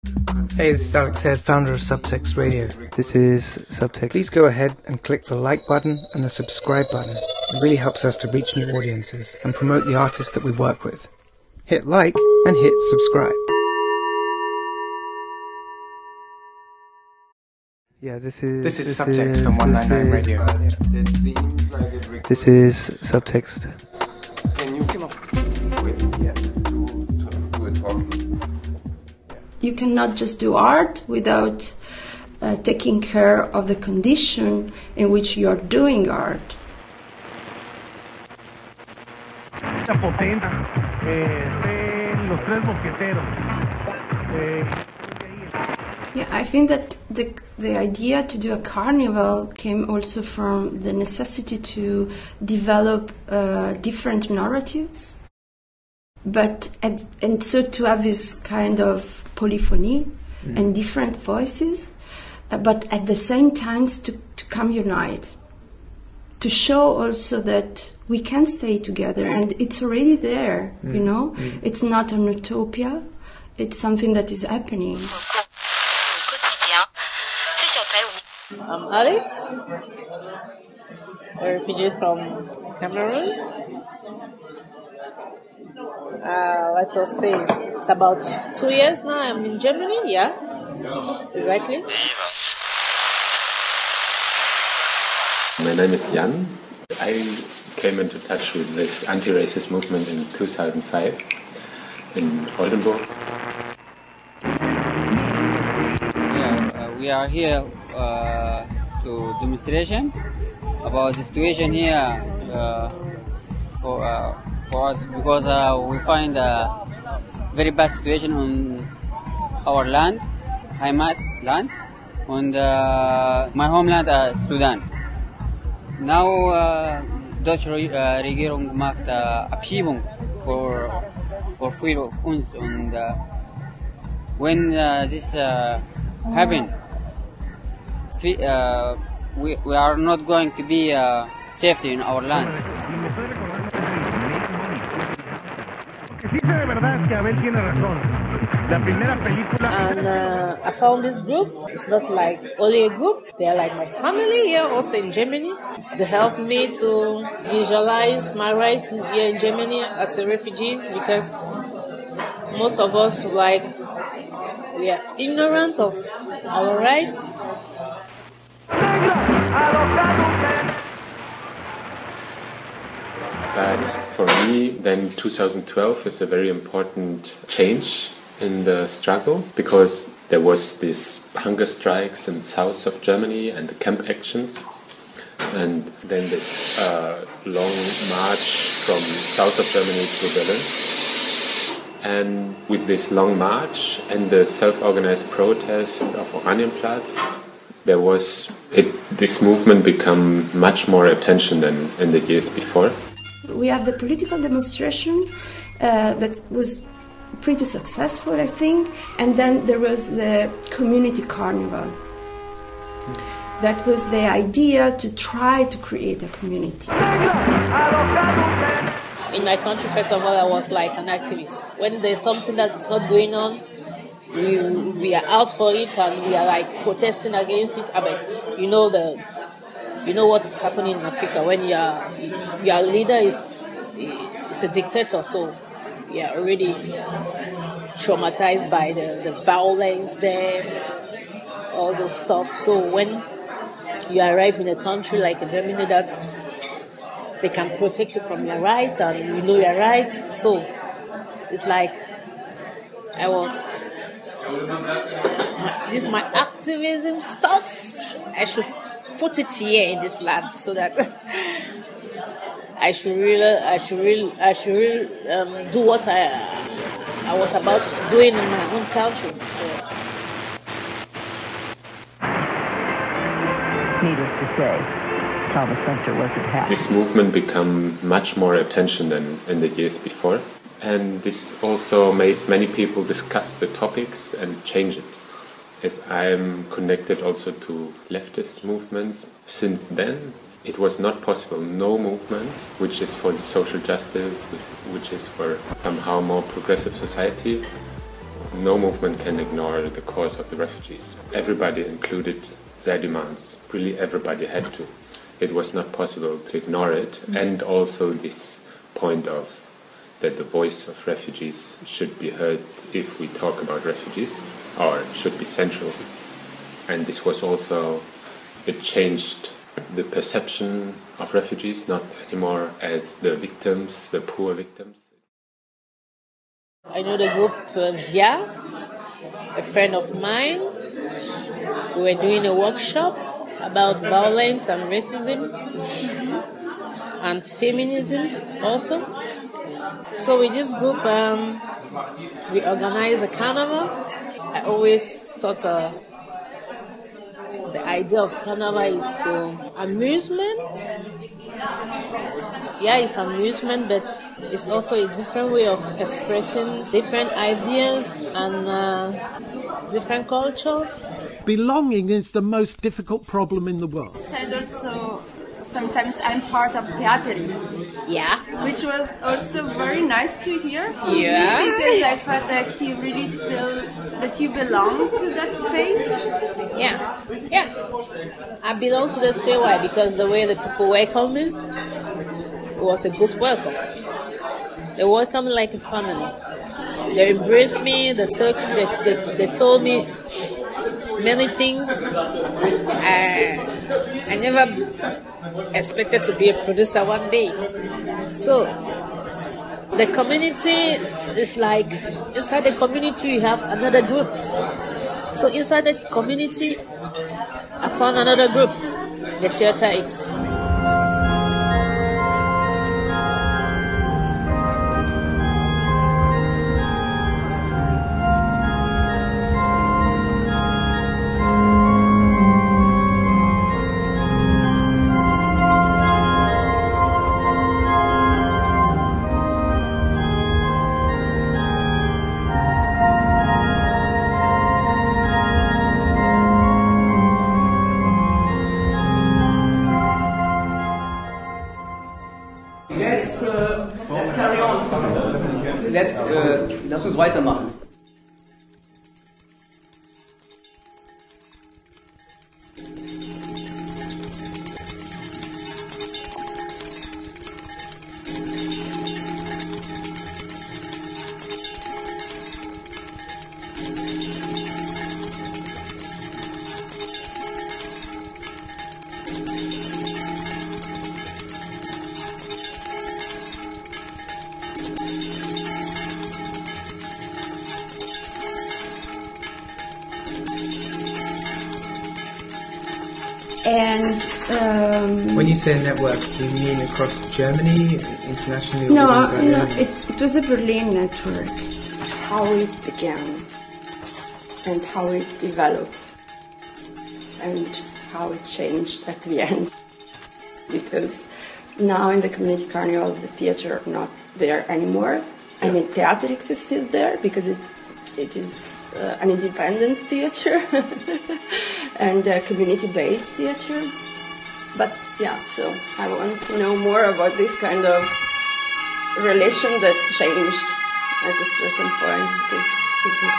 Hey, this is Alix here, founder of Subtext Radio. This is Subtext. Please go ahead and click the like button and the subscribe button. It really helps us to reach new audiences and promote the artists that we work with. Hit like and hit subscribe. Yeah, this is Subtext on 199 Radio. This is Subtext. Can you wait? Yeah, do a talk. You cannot just do art without taking care of the condition in which you are doing art. Yeah, I think that the idea to do a carnival came also from the necessity to develop different narratives, and so to have this kind of polyphony and different voices, but at the same time to come unite, to show also that we can stay together, and it's already there, you know? It's not an utopia, it's something that is happening. I'm Alix, a refugee from Camaroon. Let us say it's about 2 years now I'm in Germany, yeah, exactly. My name is Jan. I came into touch with this anti-racist movement in 2005 in Oldenburg. We are here to demonstration about the situation here for us, because we find a very bad situation on our land, Heimat land, and my homeland Sudan. Now deutsche Regierung macht Abschiebung for fear of uns, and when this happen, we are not going to be safety in our land. And I found this group. It's not like only a group. They are like my family here also in Germany. They help me to visualize my rights here in Germany as a refugees, because most of us we are ignorant of our rights. But for me, then 2012 is a very important change in the struggle, because there was this hunger strikes in south of Germany and the camp actions, and then this long march from south of Germany to Berlin. And with this long march and the self-organized protest of Oranienplatz, this movement become much more attention than in the years before. We have the political demonstration that was pretty successful, I think, and then there was the community carnival. That was the idea to try to create a community. In my country, first of all, I was like an activist. When there's something that is not going on, we are out for it and we are like protesting against it. I mean, you know what is happening in Africa when your leader is a dictator, so we are already traumatized by the violence there, all those stuff. So when you arrive in a country like Germany, that they can protect you from your rights and you know your rights, so it's like this is my activism stuff. I should put it here in this land so that I should really do what I was about doing in my own country. So. Needless to say, trauma center wasn't happy. This movement became much more attention than in the years before, and this also made many people discuss the topics and change it. As I'm connected also to leftist movements, since then it was not possible. No movement which is for social justice, which is for somehow more progressive society, No movement can ignore the cause of the refugees. Everybody included their demands. Really everybody had to. It was not possible to ignore it. And also this point of that the voice of refugees should be heard if we talk about refugees, or should be central. And this was also, it changed the perception of refugees, not anymore as the victims, the poor victims. I know the group Via, a friend of mine. We were doing a workshop about violence and racism and feminism also. So with this group, we organized a carnival. I always thought the idea of carnival is to amusement. Yeah, it's amusement, but it's also a different way of expressing different ideas and different cultures. Belonging is the most difficult problem in the world. And also, sometimes I'm part of theatrics. Yeah. Which was also very nice to hear from Yeah. me, because I felt that you really feel that you belong to that space. Yeah. Yeah. I belong to the space. Why? Because the way the people welcomed me was a good welcome. They welcomed me like a family. They embraced me. They told me many things. I never expected to be a producer one day. So the community is like, inside the community you have another groups. So inside that community I found another group, the Theater X. Lass uns weitermachen. And when you say a network, do you mean across Germany, internationally? No, it was a Berlin network. How it began and how it developed and how it changed at the end. Because now in the community carnival, the theater are not there anymore. I mean, Theatrix is still there because it is an independent theater and a community-based theater. But yeah, so I want to know more about this kind of relation that changed at a certain point, because I think this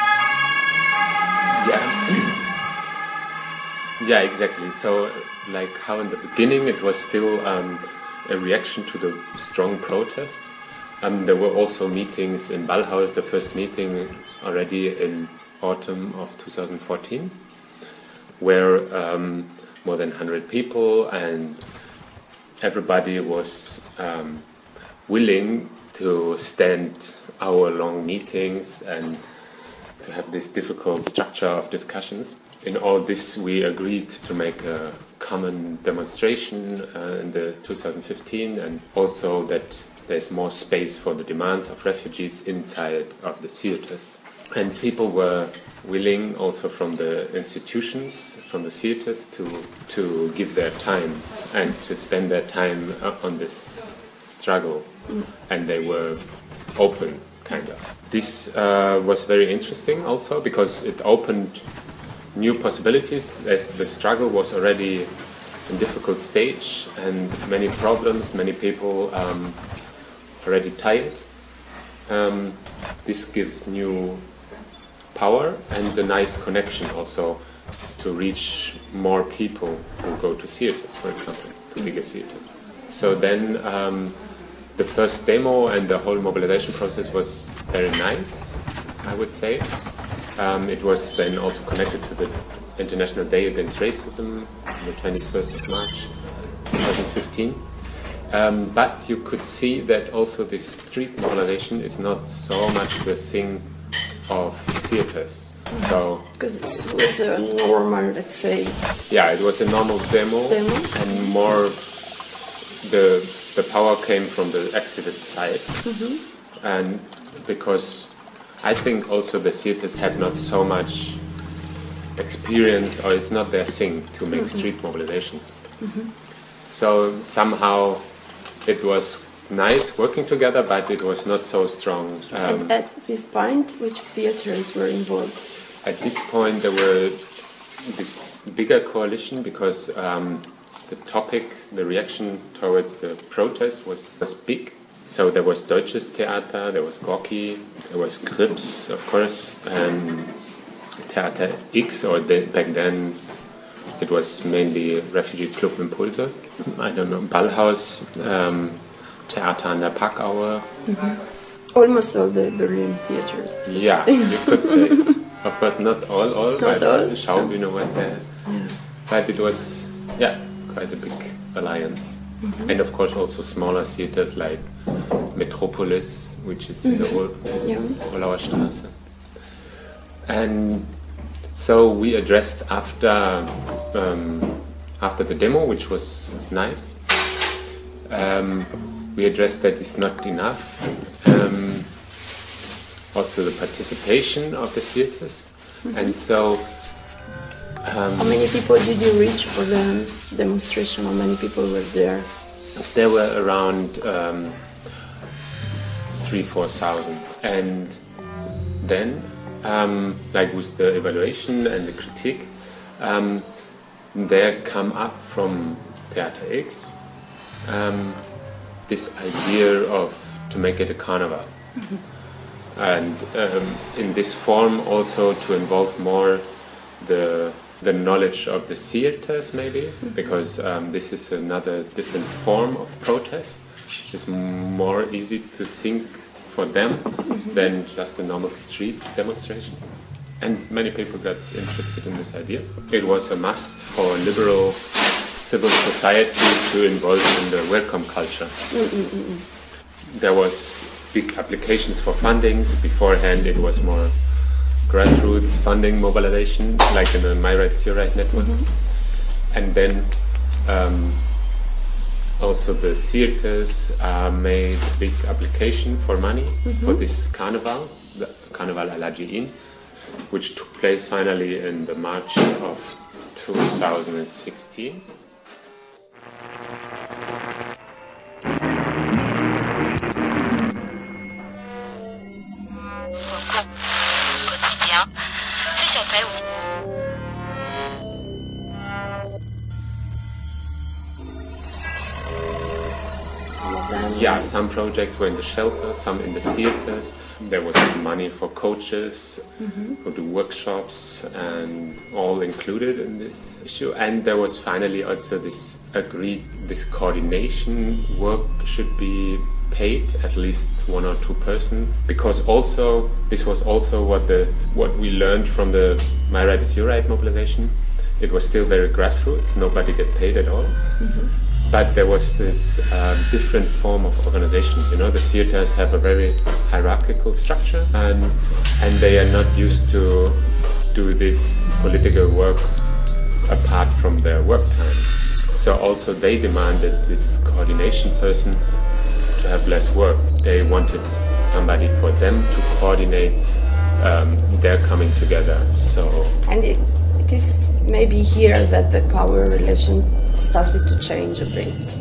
was... Yeah, exactly. So, like how in the beginning it was still a reaction to the strong protests. There were also meetings in Ballhaus, the first meeting already in autumn of 2014, where more than 100 people and everybody was willing to stand hour-long meetings and to have this difficult structure of discussions. In all this, we agreed to make a common demonstration in the 2015, and also that there's more space for the demands of refugees inside of the theaters. And people were willing also from the institutions, from the theaters, to give their time and to spend their time on this struggle. And they were open, kind of. This was very interesting also because it opened new possibilities, as the struggle was already in difficult stage and many problems, many people already tired. This gives new power and a nice connection also to reach more people who go to theaters, for example, to bigger theaters. So then the first demo and the whole mobilization process was very nice, I would say. It was then also connected to the International Day Against Racism on the 21st of March 2015. But you could see that also this street mobilization is not so much the thing of theaters. So because it was a normal, let's say. Yeah, it was a normal demo. And more the power came from the activist side. And because I think also the theaters had not so much experience, or it's not their thing to make street mobilizations. So somehow it was nice working together, but it was not so strong. At this point, which theaters were involved? At this point, there were this bigger coalition because the topic, the reaction towards the protest was big. So there was Deutsches Theater, there was Gorki, there was Krips, of course, and Theater X, or back then it was mainly Refugee Club Impulse. I don't know, Ballhaus, Theater an der Parkaue. Almost all the Berlin theaters. Yeah, you could say. Of course, not all, not but all. Schaubühne was there. Yeah. But it was, quite a big alliance. And of course also smaller theaters like Metropolis, which is in the Orlauer Straße. And so we addressed after the demo, which was nice, we addressed that it's not enough. Also the participation of the theaters. And so how many people did you reach for the demonstration? How many people were there? There were around 3,000-4,000. And then, like with the evaluation and the critique, there come up from Theater X this idea of to make it a carnival. And in this form also to involve more the knowledge of the theaters, maybe, because this is another different form of protest. It's more easy to think for them than just a normal street demonstration. And many people got interested in this idea. It was a must for liberal civil society to involve in the welcome culture. There was big applications for fundings. Beforehand it was more grassroots funding mobilization, like in the My Right is Your Right network. And then also the theaters made a big application for money for this carnival, the Carnival à la Jiin, which took place finally in the March of 2016. Yeah, some projects were in the shelters, some in the theaters. There was money for coaches who do workshops, and all included in this issue. And there was finally also this agreed, this coordination work should be paid, at least 1 or 2 persons, because also this was also what we learned from the My Right is Your Right mobilization. It was still very grassroots, nobody get paid at all. But there was this different form of organization. You know, the theaters have a very hierarchical structure, and they are not used to do this political work apart from their work time. So also they demanded this coordination person to have less work. They wanted somebody for them to coordinate their coming together. So and it is maybe here that the power relation started to change a bit.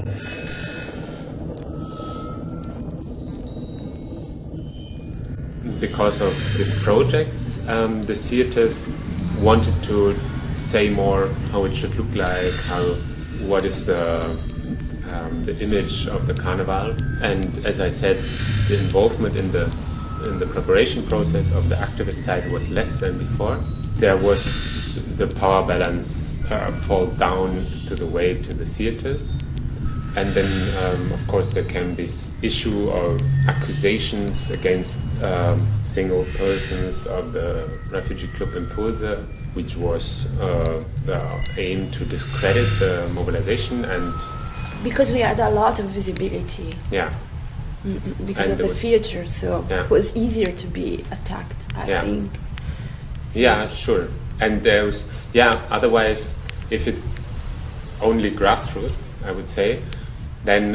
Because of this project, the theaters wanted to say more how it should look like, what is the image of the carnival, and as I said, the involvement in the in the preparation process of the activist side was less than before. There was the power balance fall down to the way to the theaters. And then, of course, there came this issue of accusations against single persons of the refugee club Impulse, which was the aim to discredit the mobilization. And because we had a lot of visibility. Yeah. Because and of the theater, so yeah. it was easier to be attacked, I think. So yeah, sure. And there's, otherwise, if it's only grassroots, I would say, then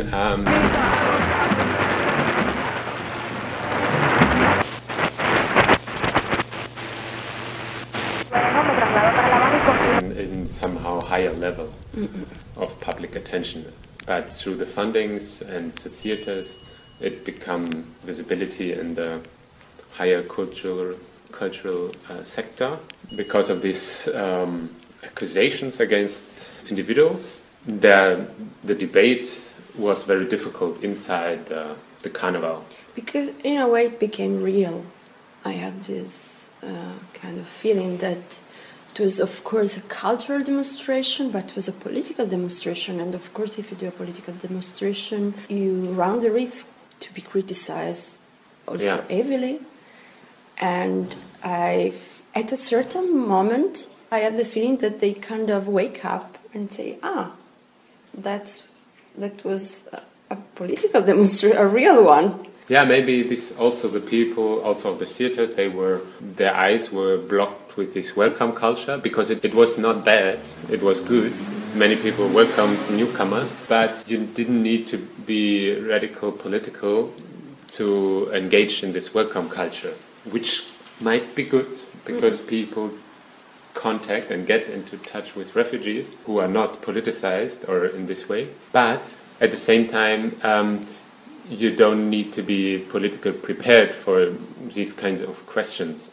in somehow higher level of public attention. But through the fundings and the theaters, it become visibility in the higher cultural sector. Because of these accusations against individuals, the debate was very difficult inside the carnival. Because in a way it became real. I had this kind of feeling that it was, of course, a cultural demonstration, but it was a political demonstration. And of course, if you do a political demonstration, you run the risk to be criticized also heavily. And at a certain moment, I had the feeling that they kind of wake up and say, that was a political demonstration, a real one. Yeah, maybe this also the people, also of the theaters, their eyes were blocked with this welcome culture, because it was not bad, it was good. Many people welcomed newcomers, but you didn't need to be radical political to engage in this welcome culture, which might be good, because people contact and get into touch with refugees who are not politicized or in this way. But at the same time, you don't need to be politically prepared for these kinds of questions.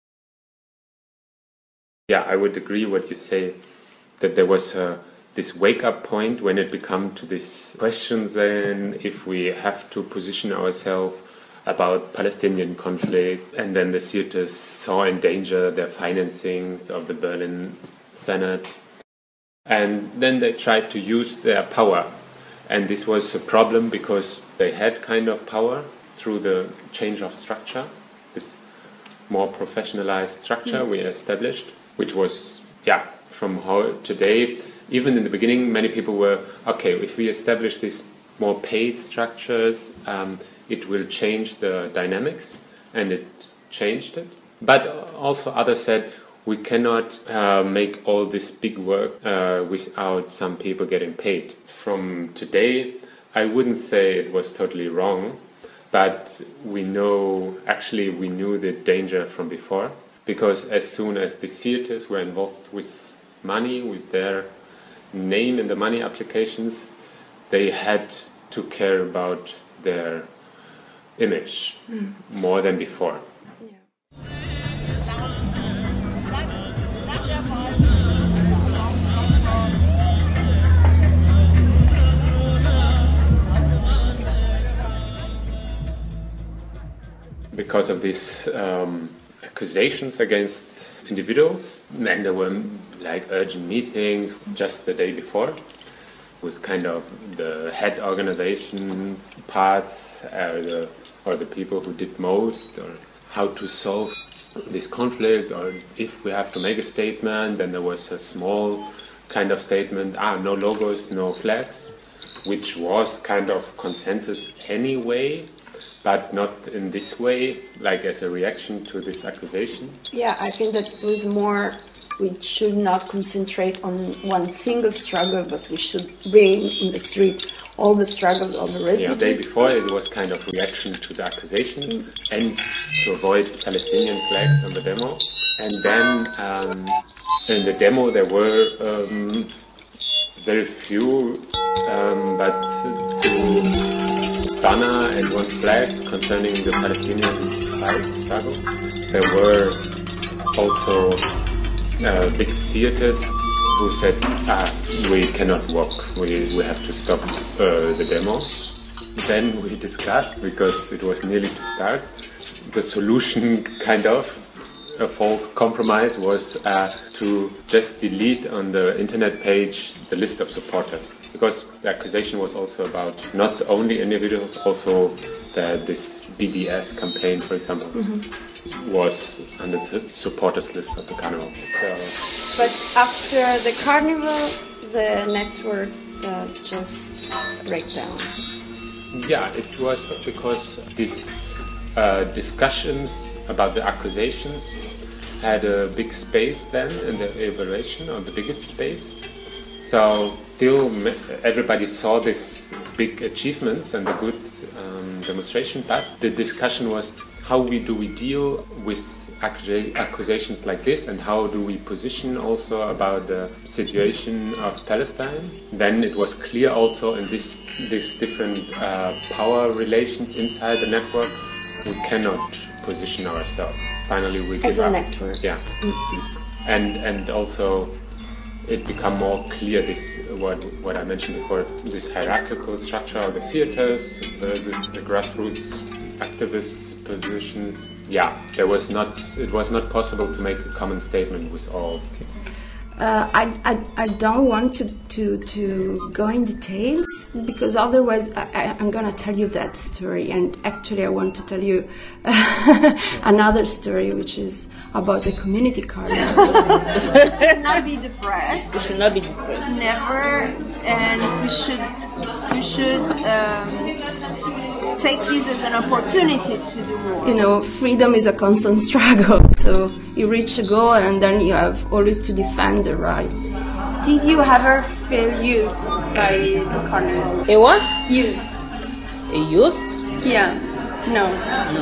Yeah, I would agree what you say, that there was this wake-up point when it became to these questions then, if we have to position ourselves about Palestinian conflict, and then the theaters saw in danger their financings of the Berlin Senate. And then they tried to use their power. And this was a problem because they had kind of power through the change of structure, this more professionalized structure we established, which was, from how today, even in the beginning, many people were, okay, if we establish these more paid structures, it will change the dynamics, and it changed it. But also others said, we cannot make all this big work without some people getting paid. From today, I wouldn't say it was totally wrong, but we knew the danger from before, because as soon as the theaters were involved with money, with their name in the money applications, they had to care about their image more than before. Because of these accusations against individuals, and there were like urgent meetings just the day before with kind of the head organizations parts or the people who did most, or how to solve this conflict, or if we have to make a statement, then there was a small kind of statement, no logos, no flags, which was kind of consensus anyway, but not in this way, like as a reaction to this accusation. Yeah, I think that it was more, we should not concentrate on one single struggle, but we should bring in the street all the struggles of the refugees. Yeah, the day before it was kind of reaction to the accusation and to avoid Palestinian flags on the demo. And then in the demo there were very few, but two banner and one flag concerning the Palestinian side struggle. There were also big theaters who said, we cannot walk, we have to stop the demo. Then we discussed, because it was nearly to start, the solution, kind of, a false compromise was to just delete on the internet page the list of supporters, because the accusation was also about not only individuals, also this BDS campaign, for example, was on the supporters list of the carnival. So, but after the carnival, the network just break down. Yeah, it was because these discussions about the accusations had a big space then in the evaluation, or the biggest space. So still everybody saw these big achievements and the good demonstration, but the discussion was how do we deal with accusations like this, and how do we position also about the situation of Palestine. Then it was clear also in these different power relations inside the network, we cannot position ourselves. Finally, we as a network. Yeah, and also it become more clear this what I mentioned before, this hierarchical structure of the theaters versus the grassroots activists' positions. Yeah, it was not possible to make a common statement with all. I don't want to go in details, because otherwise I'm going to tell you that story, and actually I want to tell you another story, which is about the community carnival. We should not be depressed. We should not be depressed. Never, and we should take this as an opportunity to do more. You know, freedom is a constant struggle, so you reach a goal and then you have always to defend the right. Did you ever feel used by the carnival? A what? Used. A used? Yeah. No.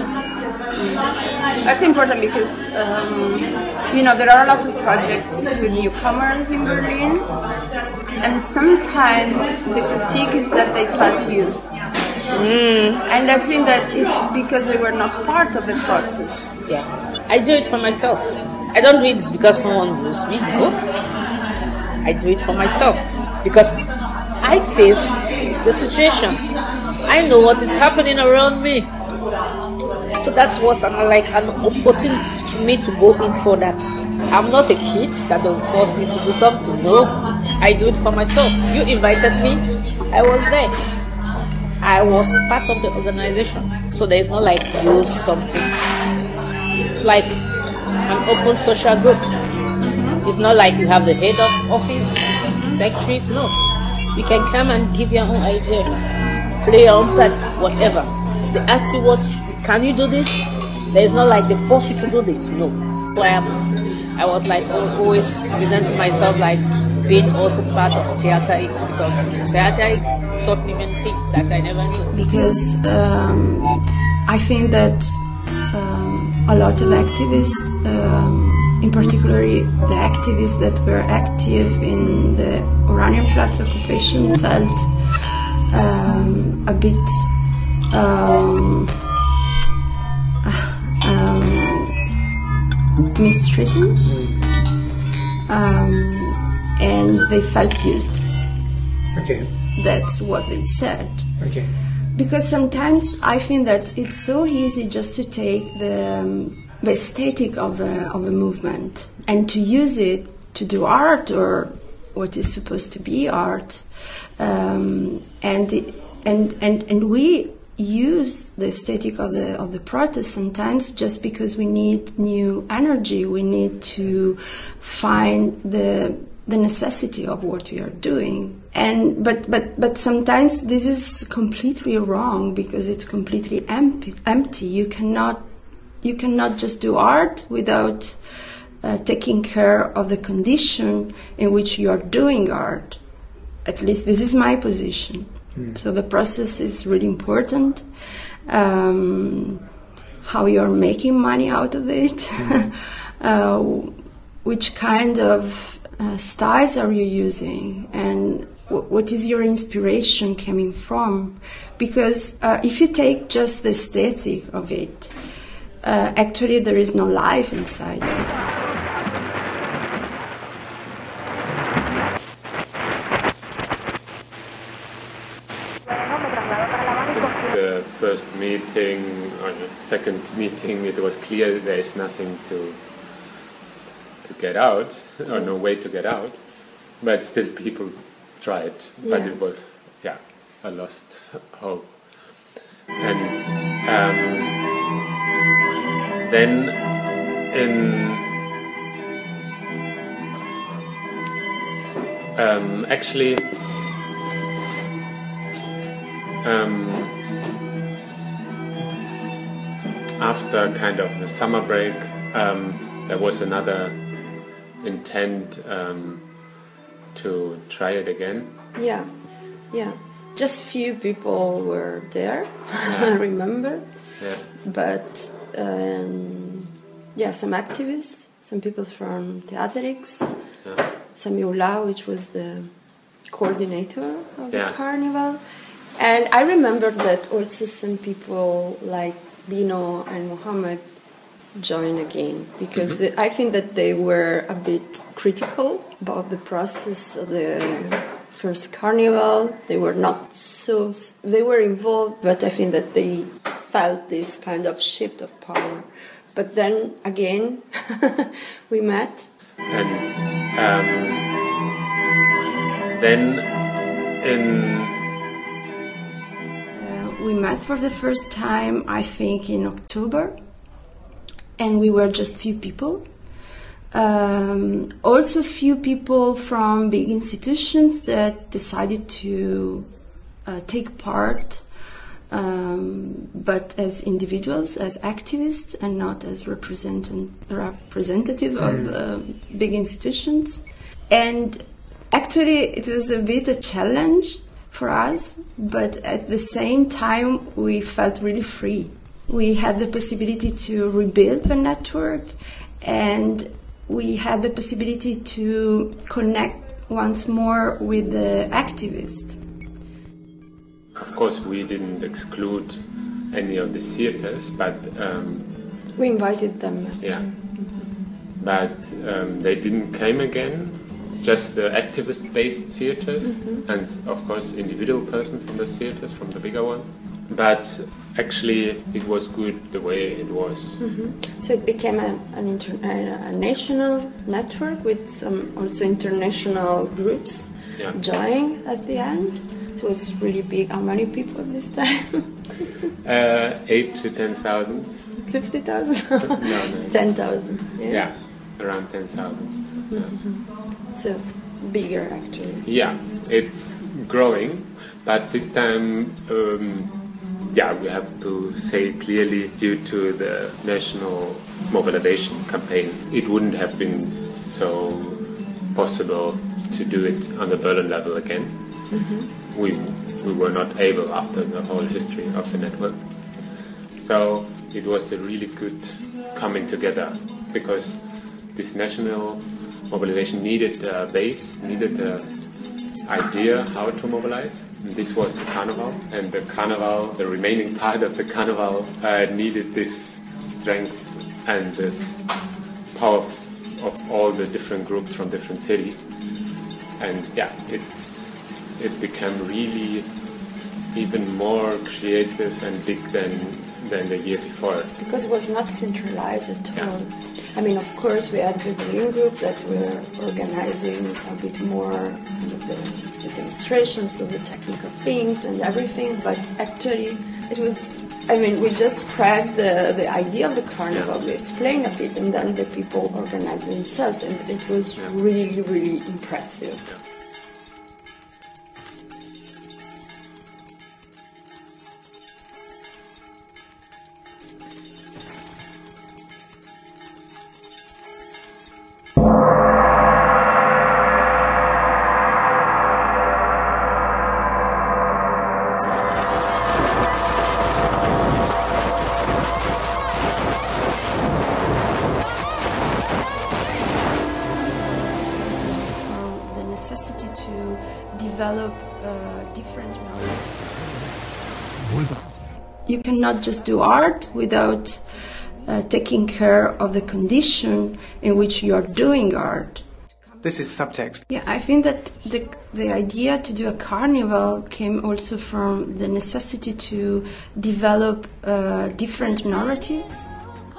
That's important because, you know, there are a lot of projects with newcomers in Berlin, and sometimes the critique is that they felt used. And I think that it's because they were not part of the process. Yeah, I do it for myself. I don't do it because someone knows me. No, I do it for myself because I face the situation. I know what is happening around me. So that was an opportunity to me to go in for that. I'm not a kid that don't force me to do something. No, I do it for myself. You invited me, I was there. I was part of the organization, so there is not like use something. It's like an open social group. It's not like you have the head of office, secretaries. No, you can come and give your own idea, play your own part, whatever. They ask you can you do this? There is not like they force you to do this. No. I was like always presenting myself like being also part of Theater X, because Theater X taught me many things that I never knew. Because I think that a lot of activists, in particular the activists that were active in the Oranienplatz occupation, felt a bit mistreated. And they felt used. Okay. That's what they said. Okay. Because sometimes I think that it's so easy just to take the aesthetic of a movement and to use it to do art, or what is supposed to be art, and we use the aesthetic of the protest sometimes just because we need new energy. We need to find the necessity of what we are doing, but sometimes this is completely wrong because it's completely empty. You cannot just do art without taking care of the condition in which you are doing art. At least this is my position. So the process is really important. How you are making money out of it, which kind of styles are you using, and what is your inspiration coming from? Because if you take just the aesthetic of it, actually there is no life inside it. Since the first meeting on the second meeting, it was clear there is nothing to get out, or no way to get out. But still, people tried. But it was, a lost hope. And then actually. After kind of the summer break, there was another intent to try it again. Yeah. Just few people were there, I remember. Yeah. But some activists, some people from Alix, Sami, which was the coordinator of the carnival. And I remember that also some people like Bino and Mohammed joined again, because I think that they were a bit critical about the process of the first carnival. They were not so... They were involved, but I think that they felt this kind of shift of power. But then, again, we met. And then we met for the first time, I think, in October, and we were just few people. Also few people from big institutions that decided to take part, but as individuals, as activists, and not as representative of big institutions. And actually it was a bit a challenge for us, but at the same time we felt really free. We had the possibility to rebuild the network, and we had the possibility to connect once more with the activists. Of course, we didn't exclude any of the theaters, but we invited them. Yeah, but they didn't come again. Just the activist-based theaters, and of course individual person from the theaters, from the bigger ones. But actually, it was good the way it was. So it became a national network with some also international groups joining at the end. So it was really big. How many people this time? 8,000 to 10,000. 50,000? No. 10,000. Yeah, around 10,000. So bigger, actually. Yeah, it's growing, but this time, we have to say clearly, due to the national mobilization campaign, it wouldn't have been so possible to do it on the Berlin level again. We were not able after the whole history of the network. So it was a really good coming together, because this national mobilization needed a base, needed an idea how to mobilize. And this was the carnival, and the carnival, the remaining part of the carnival, needed this strength and this power of all the different groups from different cities. And it became really even more creative and big than the year before. Because it was not centralized at all. I mean, of course, we had the Berlin group that were organizing a bit more the demonstrations of the technical things and everything, but actually it was, we just spread the idea of the carnival, we explained a bit, and then the people organized themselves, and it was really, really impressive. You cannot just do art without taking care of the condition in which you are doing art. This is subtext. Yeah, I think that the idea to do a carnival came also from the necessity to develop different narratives,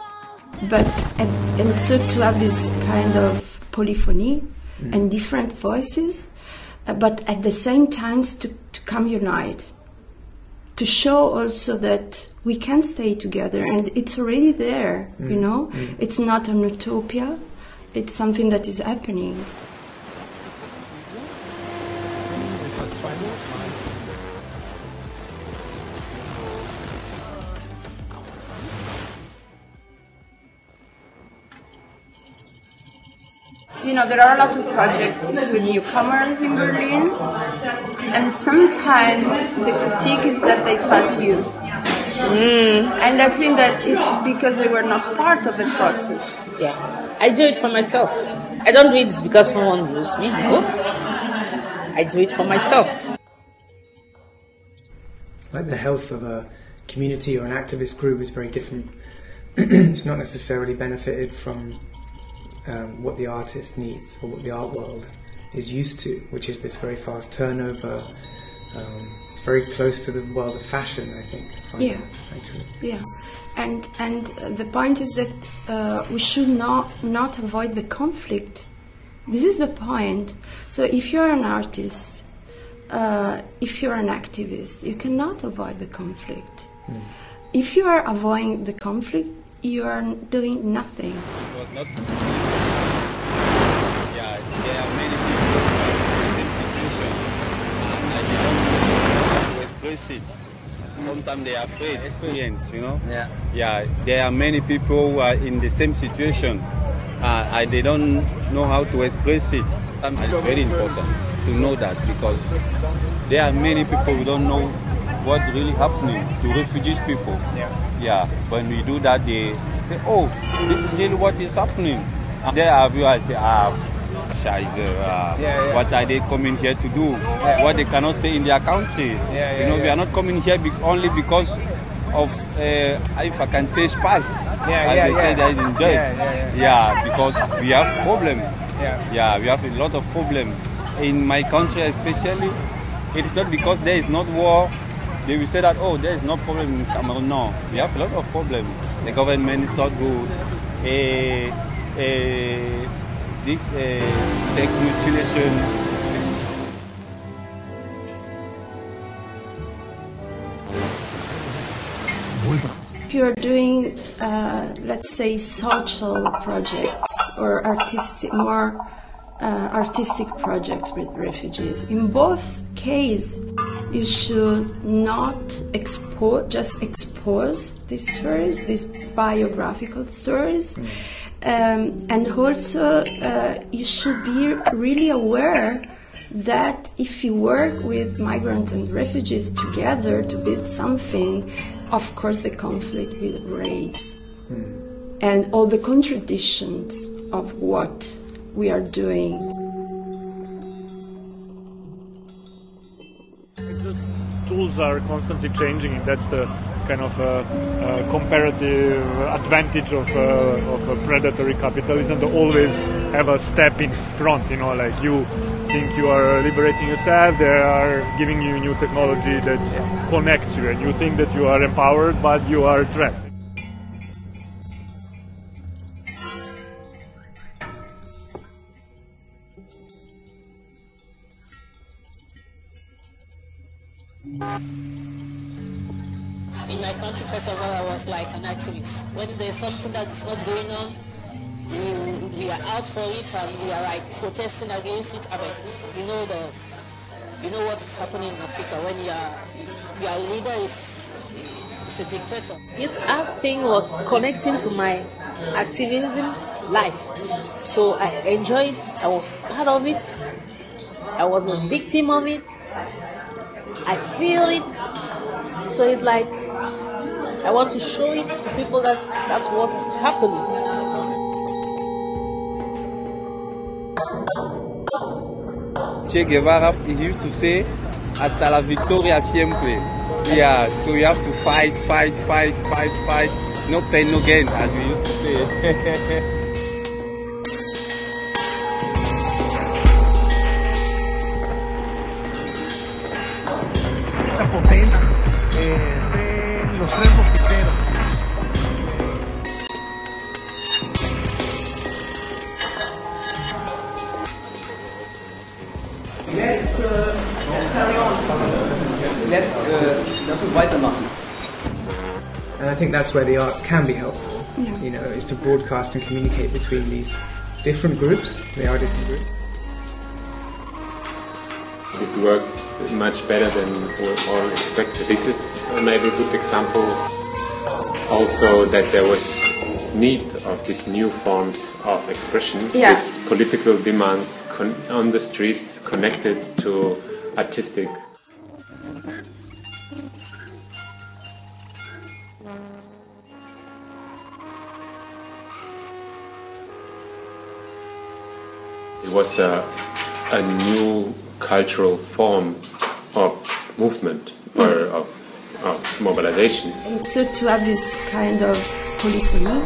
and so to have this kind of polyphony and different voices, but at the same time to come unite, to show also that we can stay together, and it's already there, you know? It's not an utopia, it's something that is happening. You know, there are a lot of projects with newcomers in Berlin, and sometimes the critique is that they felt used. And I think that it's because they were not part of the process. Yeah, I do it for myself. I don't do it because someone used me, no. I do it for myself. Like the health of a community or an activist group is very different. It's not necessarily benefited from what the artist needs or what the art world is used to, which is this very fast turnover. It's very close to the world of fashion, I think. Yeah, actually. Yeah, and the point is that we should not avoid the conflict. This is the point. So if you're an artist, if you're an activist, you cannot avoid the conflict. If you are avoiding the conflict, you are doing nothing. It was not. Yeah, there are many people in the same situation, and I don't know how to express it. Sometimes they are afraid. Experience, you know. Yeah. Yeah, there are many people who are in the same situation, and they don't know how to express it. And it's very important to know that, because there are many people who don't know what really happening to refugees people. Yeah, when we do that, they say, oh, this is really what is happening. And there are people who say, Scheiße, what are they coming here to do? What they cannot stay in their country. You know, we are not coming here only because of, if I can say, Spaß. As they say that in Dutch. Yeah, because we have problems. Yeah, we have a lot of problems. In my country especially, it is not because there is not war. They will say that, oh, there is no problem in Camaroon. No, we have a lot of problems. The government is not good. This sex mutilation. If you're doing, let's say, social projects or more artistic projects with refugees, in both cases, you should not just expose these stories, these biographical stories, and also you should be really aware that if you work with migrants and refugees together to build something, of course the conflict will rise, and all the contradictions of what we are doing. Tools are constantly changing, and that's the kind of comparative advantage of predatory capitalism, to always have a step in front. You know, like you think you are liberating yourself, they are giving you new technology that connects you, and you think that you are empowered, but you are trapped. In my country, first of all, I was like an activist. When there's something that's not going on, we are out for it, and we are like protesting against it. I mean, you know what's happening in Africa when your leader is a dictator. This art thing was connecting to my activism life, so I enjoyed it. I was part of it. I was a victim of it. I feel it. So it's like I want to show it to people that that's what is happening. Che Guevara, he used to say, hasta la victoria siempre. Yeah, so you have to fight. No pain, no gain, as we used to say. And I think that's where the arts can be helpful, you know, is to broadcast and communicate between these different groups. They are different groups. It worked much better than we all expected. This is maybe a good example also that there was need of these new forms of expression, these political demands on the streets connected to artistic. It was a new cultural form of movement or of mobilization. And so to have this kind of polyphony.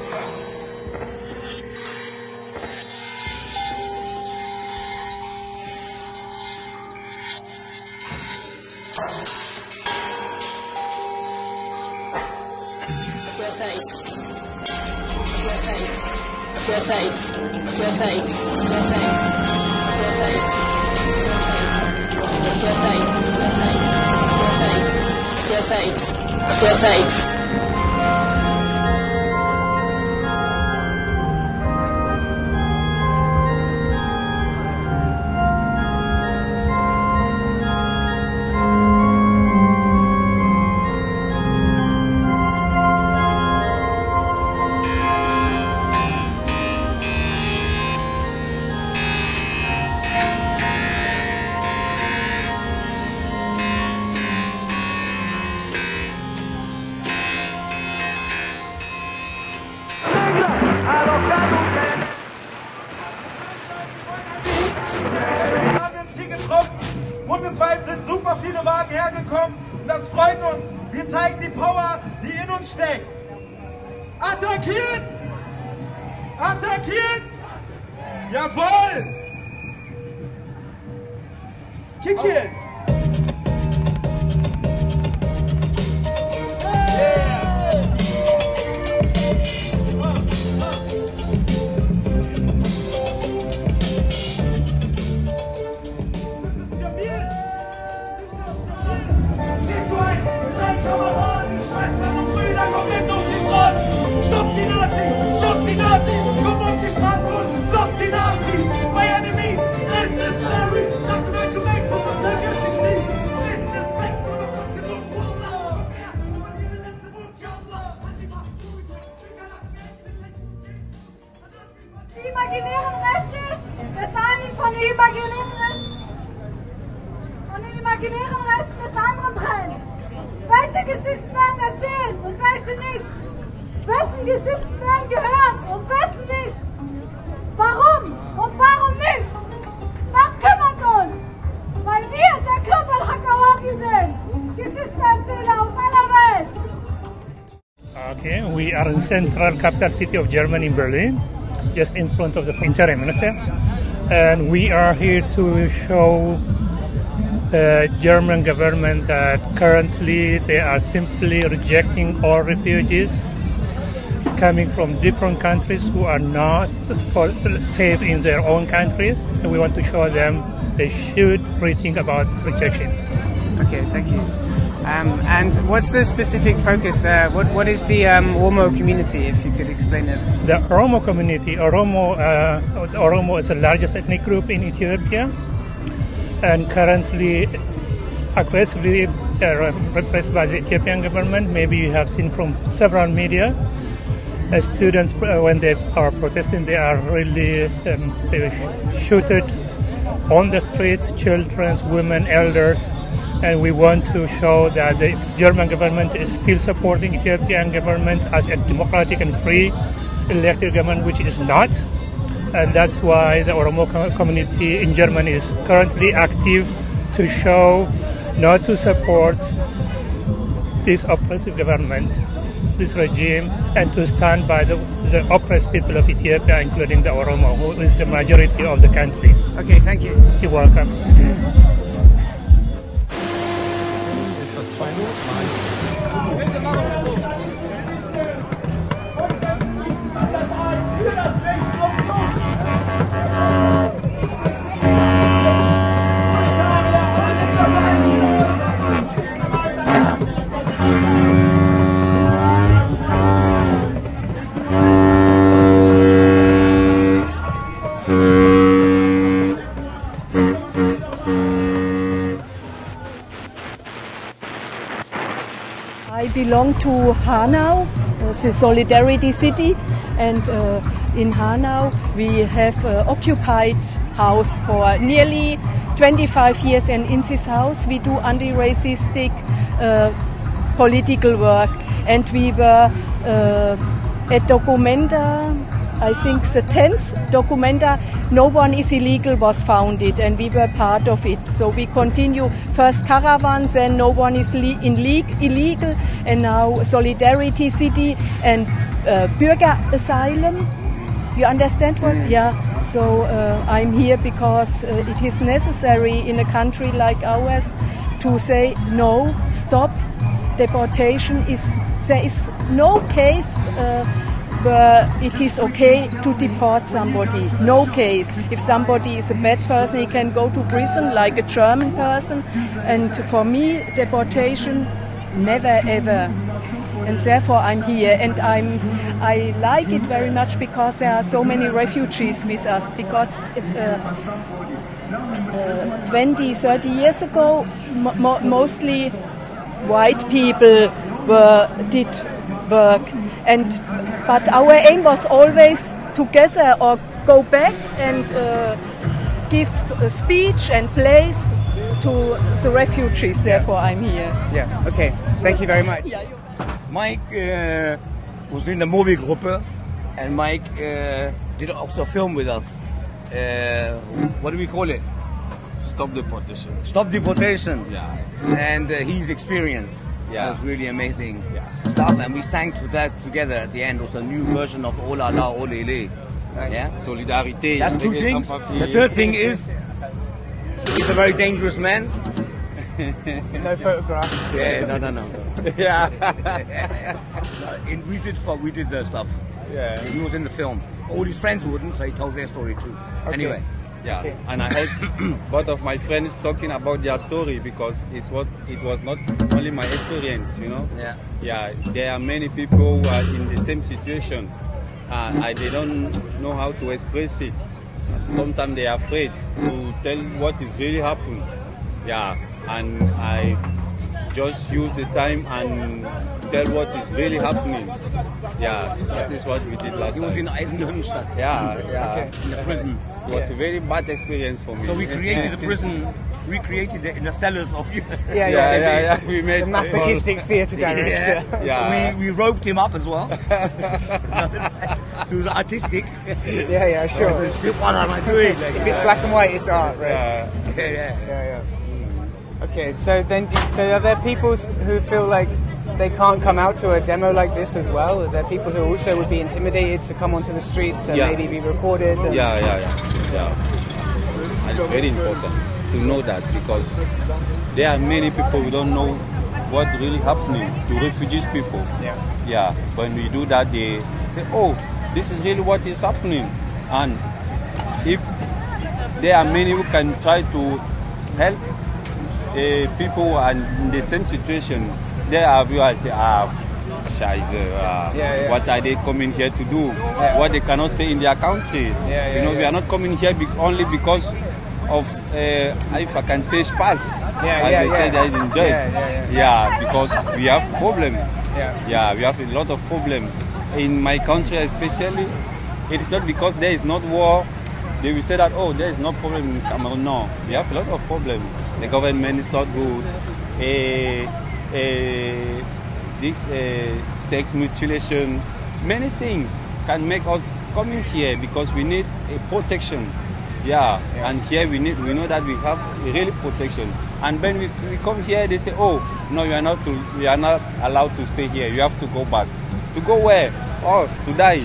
Bundesweit sind super viele Wagen hergekommen und das freut uns. Wir zeigen die Power, die in uns steckt. Attackiert! Attackiert! Jawohl! Kick it! Stopp die Nazis! Stopp die Nazis! Komm auf die Straße und block die Nazis! My enemy is necessary! Not to make for the vergiss dich nicht! Ist Respekt nur noch not genug! Wallah! Aber diese letzte Wut, ya Allah! Die imaginären Rechte des einen von den imaginären Rechten von den imaginären Rechten des anderen trennt. Welche Geschichten werden erzählt und welche nicht? Wessen Geschichten werden gehört und wessen nicht? Warum und warum nicht? Das kümmert uns, weil wir der Club Al-Hakawari sind, Geschichtenerzähler aus aller Welt. Okay, we are in the central capital city of Germany, in Berlin, just in front of the Interior Minister, and we are here to show the German government that currently they are simply rejecting all refugees coming from different countries who are not safe in their own countries, and we want to show them they should rethink about this rejection. Okay, thank you. And what's the specific focus? What is the Oromo community, if you could explain it? The Oromo community, Oromo is the largest ethnic group in Ethiopia, and currently aggressively repressed by the Ethiopian government. Maybe you have seen from several media. Students, when they are protesting, they are really shooted on the street, children, women, elders, and we want to show that the German government is still supporting Ethiopian government as a democratic and free elected government, which is not, and that's why the Oromo community in Germany is currently active to show not to support this oppressive government, this regime, and to stand by the oppressed people of Ethiopia, including the Oromo, who is the majority of the country. Okay, thank you. You're welcome. Diese I belong to Hanau, the Solidarity City, and in Hanau we have occupied house for nearly 25 years, and in this house we do anti-racistic political work, and we were at Documenta, I think the 10th Documenta, No One Is Illegal was founded, and we were part of it. So we continue first caravans, then No One Is Illegal, and now Solidarity City and Bürger Asylum. You understand what? Yeah. So I'm here because it is necessary in a country like ours to say no, stop. Deportation there is no case where it is okay to deport somebody. No case. If somebody is a bad person, he can go to prison like a German person. And for me, deportation, never ever. And therefore I'm here, and I like it very much because there are so many refugees with us. Because if, 20, 30 years ago, mostly white people did work, but our aim was always together or go back and give a speech and place to the refugees. Therefore, I'm here. Yeah. Okay. Thank you very much. Mike was in the movie groepen, and Mike did also film with us. What do we call it? Stop deportation. Stop deportation. Yeah. And his experience was really amazing stuff, and we sang to that together at the end. It was a new version of Ola La Olele. Yeah. Solidarité. That's two things. The third thing is he's a very dangerous man. No photographs. Yeah, no. Yeah. We did the stuff. Yeah. He was in the film. All his friends wouldn't, so he told their story too. Okay. Anyway. Yeah, okay. And I heard both of my friends talking about their story because it was not only my experience, you know. Yeah. Yeah, there are many people who are in the same situation. They don't know how to express it. Sometimes they are afraid to tell what is really happening. Yeah, and I just use the time and tell what is really happening. Yeah, that is what we did last time. He was in Eisenhüttenstadt. Yeah. Okay. In the prison. It was a very bad experience for me. So we created the prison, recreated it in the cellars of you. Yeah. We made the masochistic theatre director. Yeah. We roped him up as well. He was artistic. Yeah, sure. What am I doing? If it's black and white, it's art, right? Yeah. Okay, so are there people who feel like they can't come out to a demo like this as well? Are there people who also would be intimidated to come onto the streets and maybe be recorded? And And it's very important to know that because there are many people who don't know what really happening to refugees people. Yeah. When we do that, they say, "Oh, this is really what is happening." And if there are many who can try to help people and in the same situation, there are people who say, what are they coming here to do? What they cannot stay in their country? We are not coming here only because of, if I can say, space. As they said in Dutch. Because we have problem. We have a lot of problem. In my country especially, it is not because there is not war. They will say that, oh, there is no problem in Camaroon. No, we have a lot of problems. The government is not good. This sex mutilation, many things can make us coming here because we need a protection. And here we know that we have a real protection. And when we come here, they say, oh, no, you are not allowed to stay here. You have to go back. To go where? Oh, to die.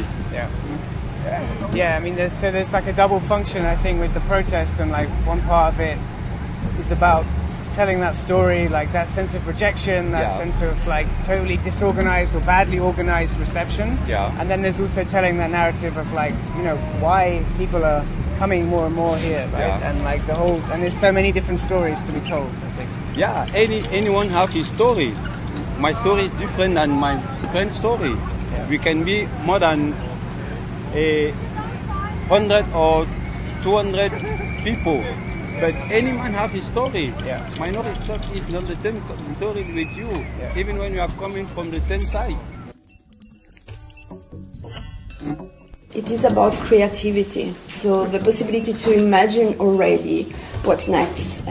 I mean, there's like a double function, I think, with the protest, and like one part of it is about telling that story, like that sense of rejection, that sense of like totally disorganized or badly organized reception. And then there's also telling that narrative of like, why people are coming more and more here, right? And like and there's so many different stories to be told, I think. Anyone have his story. My story is different than my friend's story. We can be more than 100 or 200 people. But any man have his story. Minority story is not the same story with you, even when you are coming from the same side. It is about creativity, so the possibility to imagine already what's next.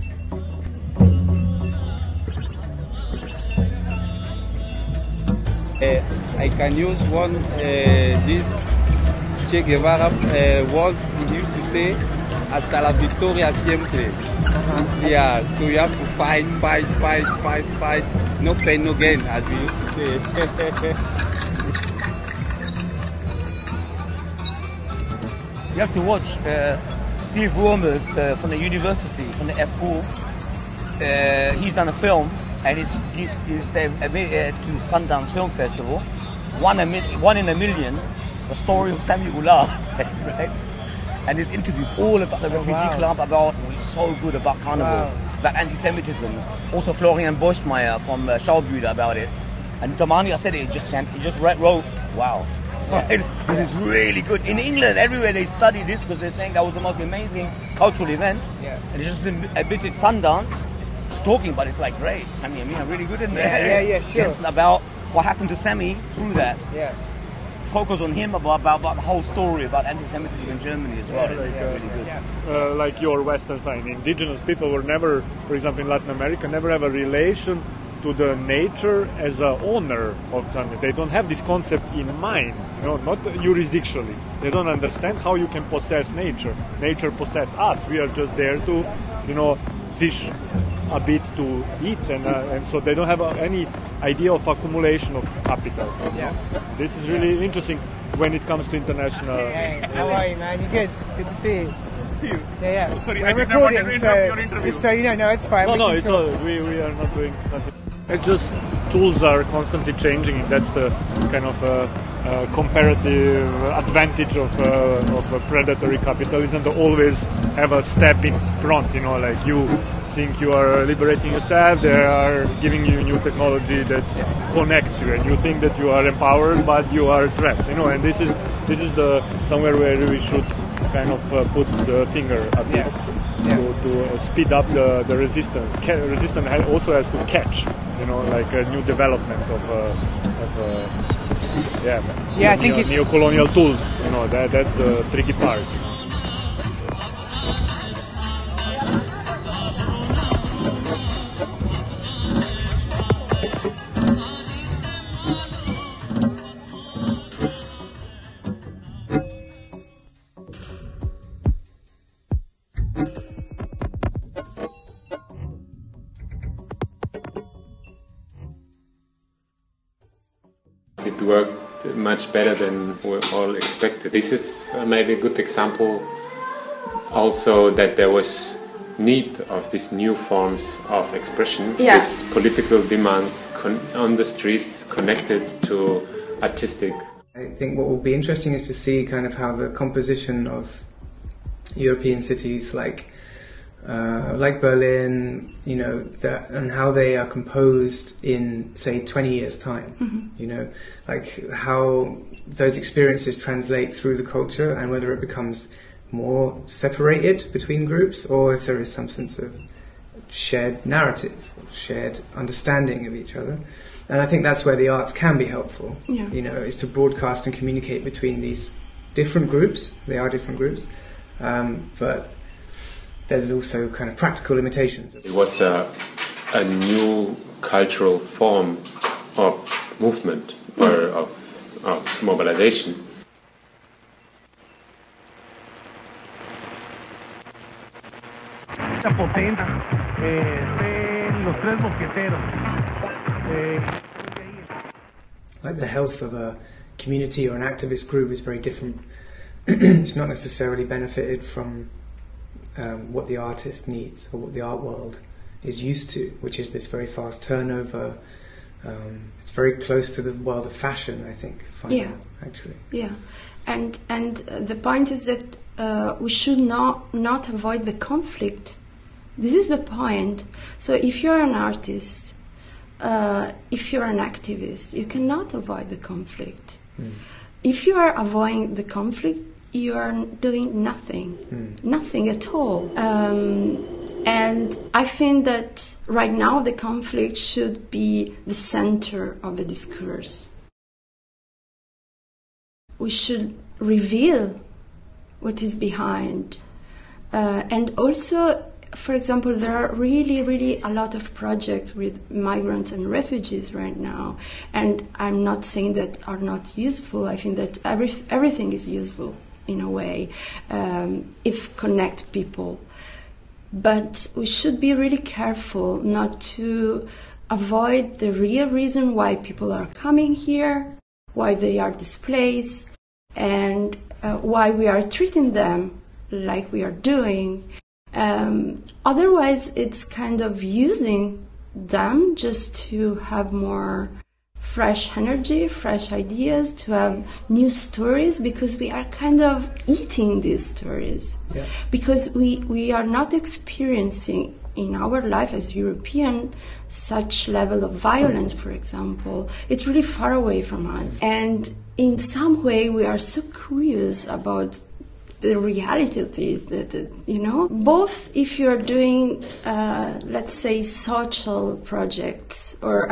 I can use one, this Che Guevara word he used to say, hasta la victoria siempre. Yeah, so you have to fight, no pain, no gain, as we used to say. You have to watch Steve Romer's from the university, from the FO. He's done a film, and he's admitted to Sundance Film Festival. One in a million, the story of Sami, right? And his interviews all about the refugee club, about he's so good about carnival, about anti-Semitism. Also Florian Boschmeier from Schaubude about it. And Domani, I said it, he just wrote, wow. Right? This is really good. In England, everywhere they study this because they're saying that was the most amazing cultural event. And it's just a bit at Sundance. He's talking about it's like great. Sami and me are really good in there. Yeah, sure. It's about what happened to Sami through that. Focus on him about the whole story about anti-Semitism in Germany as well. Really good. Like your Western side, indigenous people were never, for example, in Latin America, never have a relation to the nature as an owner of country. They don't have this concept in mind, not jurisdictionally. They don't understand how you can possess nature. Nature possess us. We are just there to, fish a bit to eat, and so they don't have any idea of accumulation of capital. This is really interesting when it comes to international. Hey, how are you, man? You good? Good to see you. See you. Yeah. Sorry, we're I didn't want to recording, interrupt your interview. Just so you know, no, it's fine. No, it's all. We are not doing nothing. It's just tools are constantly changing, and that's the kind of comparative advantage of predatory capitalism. To always have a step in front. Like you think you are liberating yourself, they are giving you new technology that connects you, and you think that you are empowered, but you are trapped. And this is the somewhere where we should kind of put the finger a bit to speed up the resistance. Resistance also has to catch, like a new development of I think it's neo-colonial tools. That's the tricky part. It worked much better than we all expected. This is maybe a good example also that there was need of these new forms of expression, these political demands on the streets connected to artistic. I think what will be interesting is to see kind of how the composition of European cities like Berlin, and how they are composed in, say, 20 years' time. Like how those experiences translate through the culture, and whether it becomes more separated between groups, or if there is some sense of shared narrative, shared understanding of each other. And I think that's where the arts can be helpful. Is to broadcast and communicate between these different groups. They are different groups, but there's also kind of practical limitations. It was a new cultural form of movement or of mobilization. Esta potencia los tres mosqueteros. Like the health of a community or an activist group is very different. It's not necessarily benefited from what the artist needs or what the art world is used to, which is this very fast turnover. It's very close to the world of fashion, I think. Actually. Yeah, and the point is that we should not avoid the conflict. This is the point. So if you're an artist, if you're an activist, you cannot avoid the conflict. If you are avoiding the conflict, you are doing nothing. nothing at all. And I think that right now the conflict should be the center of the discourse. We should reveal what is behind. And also, for example, there are really a lot of projects with migrants and refugees right now. And I'm not saying that are not useful. I think that everything is useful in a way, if connect people. But we should be really careful not to avoid the real reason why people are coming here, why they are displaced, and why we are treating them like we are doing. Otherwise, it's kind of using them just to have more fresh energy, fresh ideas, to have new stories, because we are kind of eating these stories. Yeah. Because we are not experiencing in our life as European such level of violence, for example. It's really far away from us. And in some way, we are so curious about the reality of this, both if you're doing, let's say, social projects or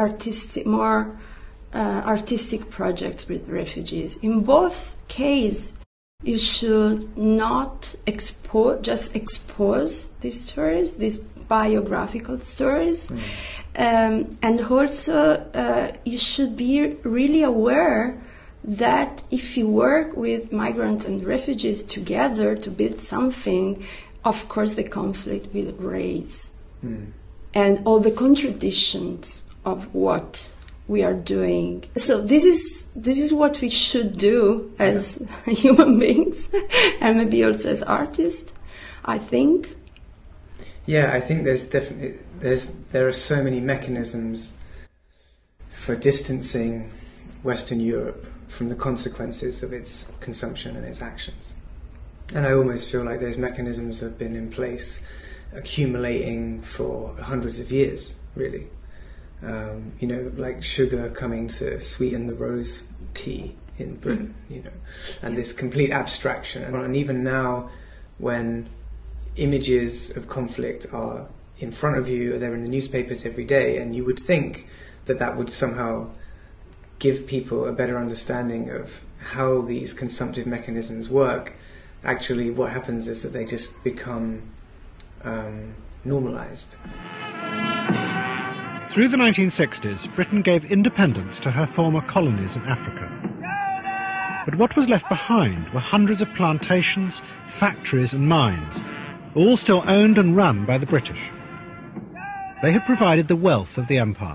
artistic projects with refugees. In both cases, you should not just expose these stories, these biographical stories, and also you should be really aware that if you work with migrants and refugees together to build something, of course the conflict will raise. And all the contradictions of what we are doing. So this is what we should do as human beings, and maybe also as artists, I think. Yeah, I think there are so many mechanisms for distancing Western Europe from the consequences of its consumption and its actions. And I almost feel like those mechanisms have been in place, accumulating for hundreds of years, really. Like sugar coming to sweeten the rose tea in Britain, and this complete abstraction. And even now, when images of conflict are in front of you, they're in the newspapers every day, and you would think that that would somehow give people a better understanding of how these consumptive mechanisms work. Actually, what happens is that they just become normalized. Through the 1960s, Britain gave independence to her former colonies in Africa. But what was left behind were hundreds of plantations, factories and mines, all still owned and run by the British. They had provided the wealth of the empire.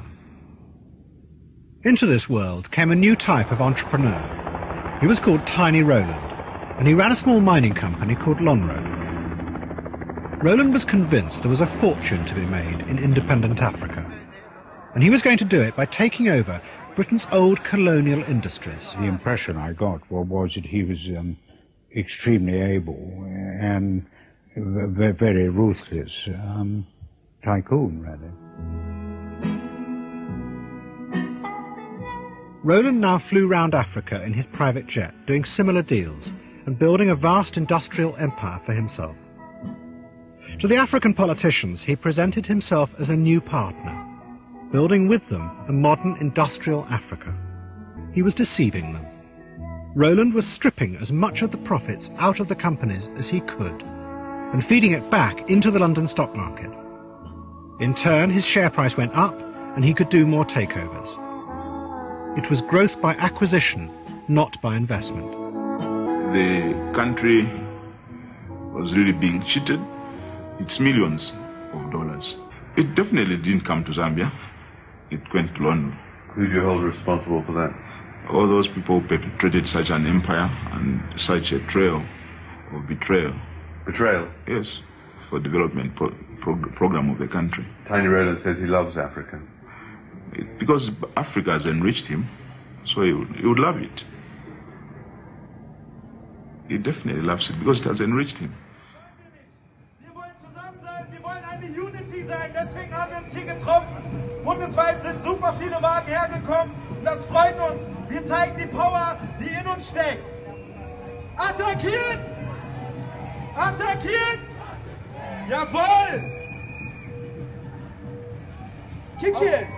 Into this world came a new type of entrepreneur. He was called Tiny Roland, and he ran a small mining company called Lonro. Roland was convinced there was a fortune to be made in independent Africa, and he was going to do it by taking over Britain's old colonial industries. The impression I got was that he was extremely able and very ruthless tycoon, rather. Roland now flew round Africa in his private jet, doing similar deals and building a vast industrial empire for himself. To the African politicians, he presented himself as a new partner, building with them a modern industrial Africa. He was deceiving them. Roland was stripping as much of the profits out of the companies as he could and feeding it back into the London stock market. In turn, his share price went up and he could do more takeovers. It was growth by acquisition, not by investment. The country was really being cheated. It's millions of dollars. It definitely didn't come to Zambia. It went to London. Who do you hold responsible for that? All those people who perpetrated such an empire and such a trail of betrayal. Betrayal? Yes, for development program of the country. Tiny Roland says he loves Africa. Because Africa has enriched him, so he would love it. He definitely loves it because it has enriched him. Deswegen haben wir uns hier getroffen. Bundesweit sind super viele Wagen hergekommen und das freut uns. Wir zeigen die Power, die in uns steckt. Attackiert! Attackiert! Jawohl! Kick it!